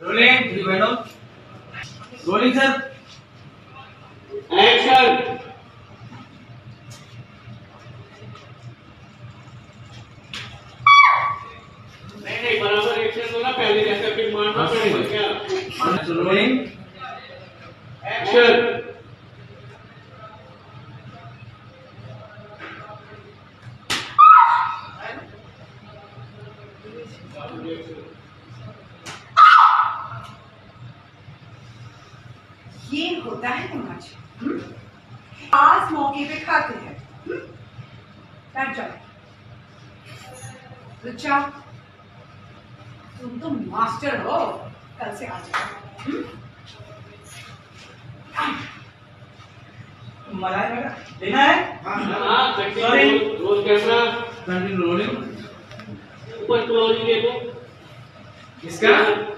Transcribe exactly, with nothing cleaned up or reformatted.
Rolling three बैठो। Rolling sir. Action. नहीं नहीं बराबर एक्शन दो ना, पहले जैसा फिर मारना पड़ेगा क्या। Rolling action. ये होता है तमाशा। खास मौके पे खाते हैं। बैठ जाओ। रुचा, तुम तो मास्टर हो, कल से आ जाओ। मलाई बेटा लेना है। हाँ sorry. Roll camera continue rolling. ऊपर क्लोज ले लो इसका